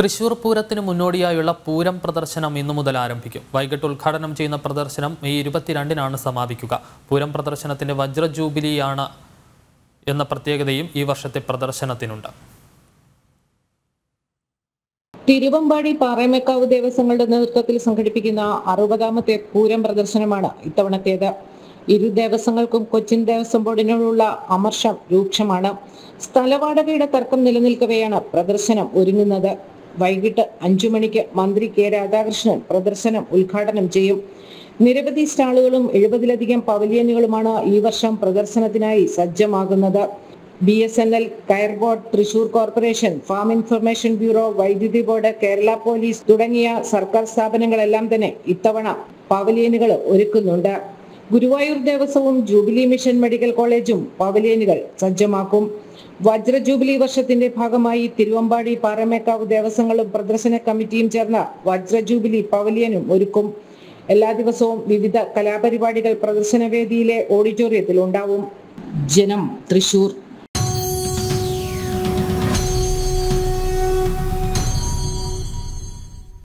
തൃശൂർ പൂരത്തിന് മുന്നോടിയായുള്ള പൂരം പ്രദർശനം ഇന്നു മുതൽ ആരംഭിക്കും. വൈകിട്ട് ഉദ്ഘാടനം ചെയ്യുന്ന പ്രദർശനം മെയ് 22-നാണ് സമാപിക്കുക. പൂരം പ്രദർശനത്തിന്റെ വജ്ര ജൂബിലിയാണ് എന്ന പ്രത്യേകതയും ഈ വർഷത്തെ പ്രദർശനത്തിനുണ്ട്. തിരുവമ്പാടി പാറമേക്കാവ് ദേവസ്വങ്ങളുടെ നേതൃത്വത്തിൽ സംഘടിപ്പിക്കുന്ന 60ാമത്തെ പൂരം പ്രദർശനമാണ് ഇത്തവണത്തേത്. ഇരു ദേവസ്വങ്ങൾക്കും കൊച്ചിൻ ദേവസ്വം ബോർഡിനോടുള്ള അമർഷം രൂക്ഷമാണ്. സ്ഥലവാടകയുടെ തർക്കം നിലനിൽക്കവെയാണ് പ്രദർശനം ഒരുങ്ങുന്നത്. വൈകിട്ട് 5 മണിക്ക് മന്ത്രി കെ രാധാകൃഷ്ണൻ പ്രദർശനം ഉദ്ഘാടനം ചെയ്യും. നിരവധി സ്റ്റാളുകളും 70-ലധികം പവലിയനുകളുമാണ് ഈ വർഷം പ്രദർശനത്തിനായി സജ്ജമാകുന്നത്. BSNL, കയർ board, Thrissur corporation, farm information bureau, വൈദ്യുതി ബോർഡ്, കേരള പോലീസ് തുടങ്ങിയ സർക്കാർ സ്ഥാപനങ്ങളെല്ലാം തന്നെ ഇത്തവണ പവലിയനുകൾ ഒരുക്കുന്നുണ്ട്. ഗുരുവായൂർ ദേവസ്വവും ജൂബിലി മിഷൻ മെഡിക്കൽ കോളേജും പവലിയനുകൾ സജ്ജമാക്കും. വജ്ര ജൂബിലി വർഷത്തിന്റെ ഭാഗമായി തിരുവമ്പാടി പാറമേക്കാവ് ദേവസ്വങ്ങളും പ്രദർശന കമ്മിറ്റിയും ചേർന്ന വജ്ര ജൂബിലി പവലിയനും ഒരുക്കും. എല്ലാ ദിവസവും വിവിധ കലാപരിപാടികൾ പ്രദർശന വേദിയിലെ ഓഡിറ്റോറിയത്തിൽ ഉണ്ടാവും. ജനം, തൃശൂർ.